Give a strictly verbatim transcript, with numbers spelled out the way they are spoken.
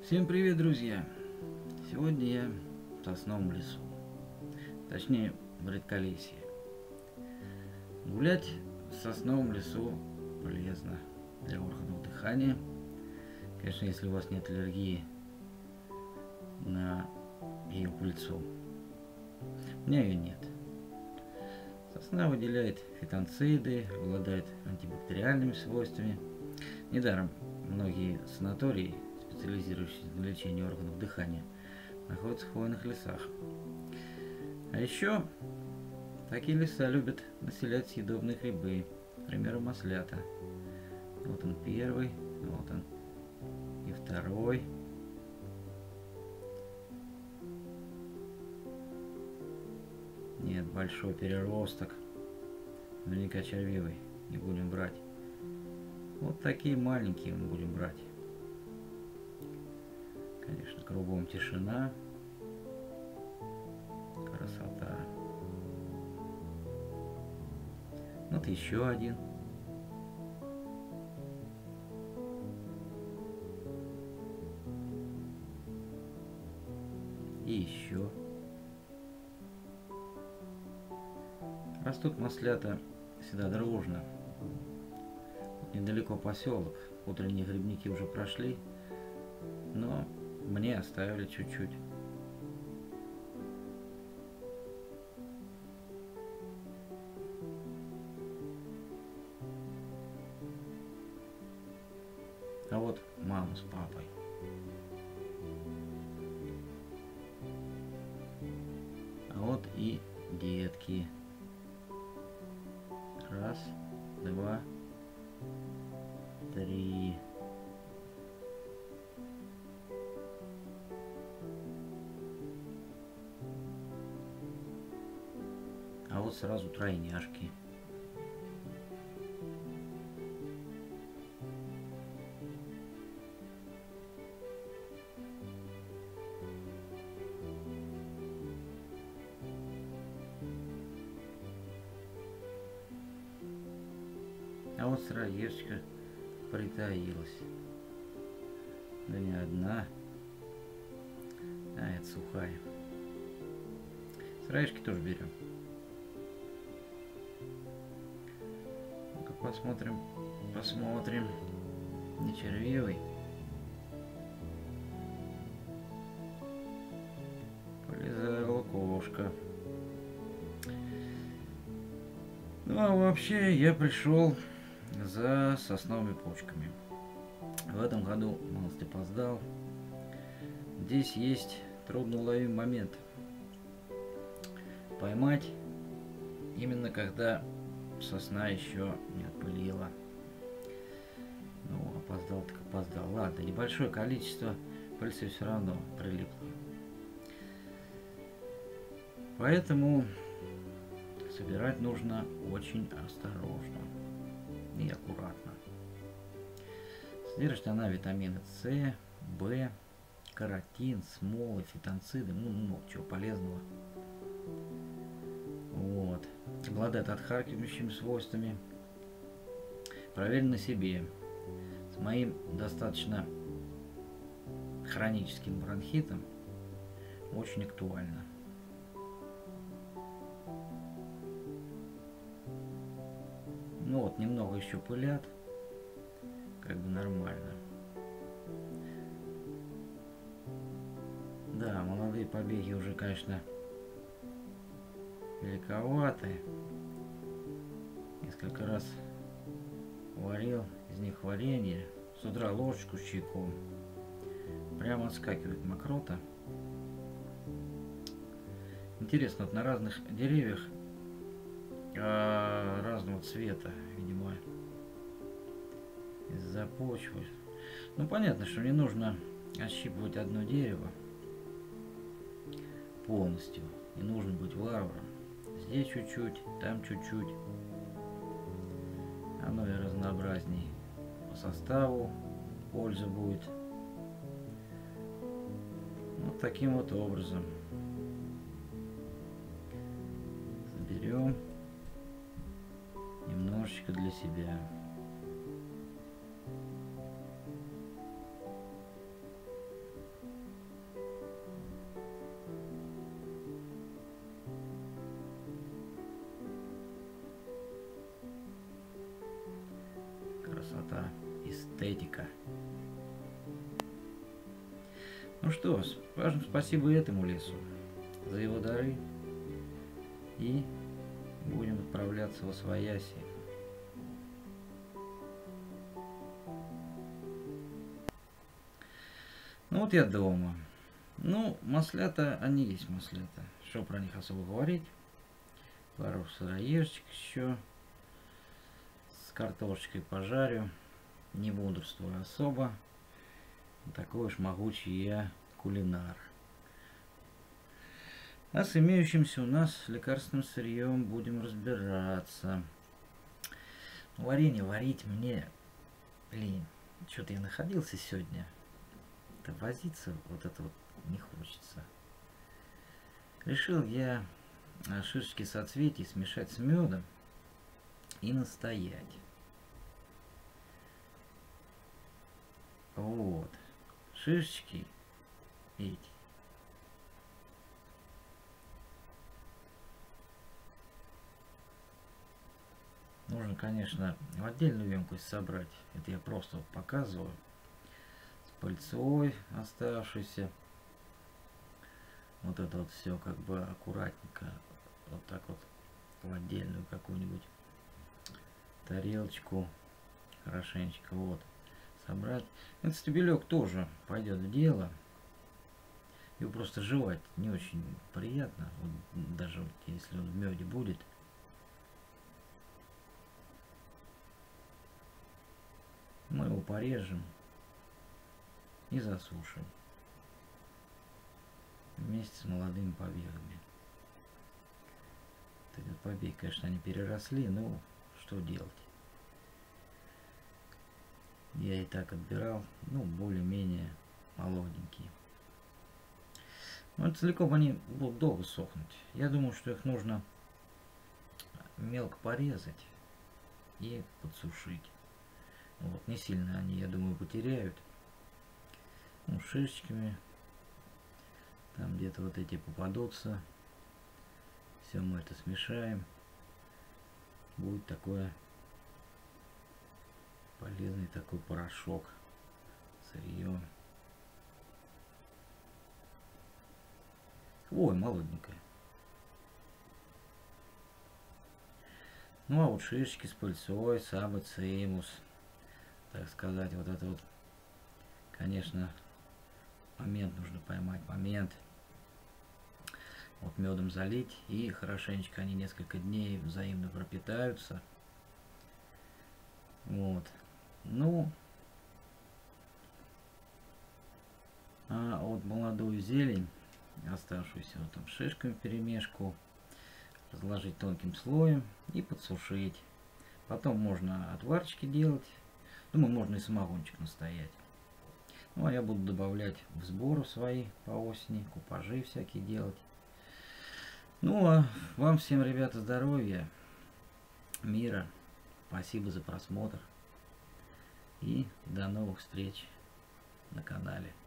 Всем привет, друзья! Сегодня я в сосновом лесу, точнее в редколесье. Гулять в сосновом лесу полезно для органов дыхания. Конечно, если у вас нет аллергии на ее пыльцу. У меня ее нет. Сосна выделяет фитонциды, обладает антибактериальными свойствами. Недаром многие санатории, специализирующиеся на лечении органов дыхания, находятся в хвойных лесах. А еще такие леса любят населять съедобные грибы, к примеру, маслята. Вот он первый, вот он и второй. Нет, большой переросток. Наверняка червивый. Не будем брать. Вот такие маленькие мы будем брать. Конечно, кругом тишина. Красота. Вот еще один. И еще. Растут маслята всегда дружно. Вот недалеко поселок. Утренние грибники уже прошли, но мне оставили чуть-чуть. А вот мама с папой. А вот и детки. Раз, два, три. А вот сразу тройняшки. А вот сыроежечка притаилась. Да не одна. А, это сухая. Сыроежки тоже берем. Ну-ка посмотрим. Посмотрим. Не червивый. Полезала кошка. Ну а вообще я пришел за сосновыми почками. В этом году малость опоздал. Здесь есть трудноуловимый момент. Поймать именно когда сосна еще не отпылила. Ну, опоздал так опоздал. Ладно, небольшое количество пыльцы все равно прилипло. Поэтому собирать нужно очень осторожно и аккуратно. Содержит она витамины С, В, каротин, смолы, фитонциды, ну много чего полезного. Вот. Обладает отхаркивающими свойствами. Проверен на себе. С моим достаточно хроническим бронхитом очень актуально. Ну вот, немного еще пылят. Как бы нормально. Да, молодые побеги уже, конечно, великоваты. Несколько раз варил из них варенье. С утра ложечку с чайком. Прямо отскакивает мокрота. Интересно, вот на разных деревьях а, разного цвета, видимо, из-за почвы. Ну, понятно, что не нужно отщипывать одно дерево полностью. Не нужно быть варваром. Здесь чуть-чуть, там чуть-чуть. Оно и разнообразней по составу, польза будет. Вот таким вот образом. Заберем немножечко для себя. эстетика. Ну что, скажем спасибо этому лесу за его дары и будем отправляться во свояси. Ну вот я дома. Ну, маслята, они есть маслята. Что про них особо говорить? Пару сыроежечек еще. С картошечкой пожарю. Не мудрствую особо. Такой уж могучий я кулинар. А с имеющимся у нас лекарственным сырьем будем разбираться. Варенье варить мне, блин, что-то я находился сегодня. Да возиться вот это вот не хочется. Решил я шишечки соцветий смешать с медом и настоять. Вот. Шишечки эти. Нужно, конечно, в отдельную емкость собрать. Это я просто вот показываю. С пыльцой оставшейся. Вот это вот все как бы аккуратненько. Вот так вот в отдельную какую-нибудь тарелочку. Хорошенечко вот собрать. Этот стебелек тоже пойдет в дело. Его просто жевать не очень приятно. Вот даже вот если он в меде будет. Мы его порежем и засушим вместе с молодыми побегами. Этот побег, конечно, они переросли, но что делать? Я и так отбирал, ну, более-менее молоденькие. Но целиком они будут долго сохнуть. Я думаю, что их нужно мелко порезать и подсушить. Вот, не сильно они, я думаю, потеряют. Ну, шишечками. Там где-то вот эти попадутся. Все мы это смешаем. Будет такое полезный такой порошок. Сырье. Ой, молоденькая. Ну а вот шишечки с пыльцой, сабы, цимус. Так сказать, вот это вот, конечно, момент нужно поймать, момент. Вот медом залить, и хорошенечко они несколько дней взаимно пропитаются. Вот. Ну, а вот молодую зелень, оставшуюся вот там шишками вперемешку, разложить тонким слоем и подсушить. Потом можно отварчики делать. Думаю, можно и самогончик настоять. Ну, а я буду добавлять в сборы свои по осени, купажи всякие делать. Ну, а вам всем, ребята, здоровья, мира. Спасибо за просмотр. И до новых встреч на канале.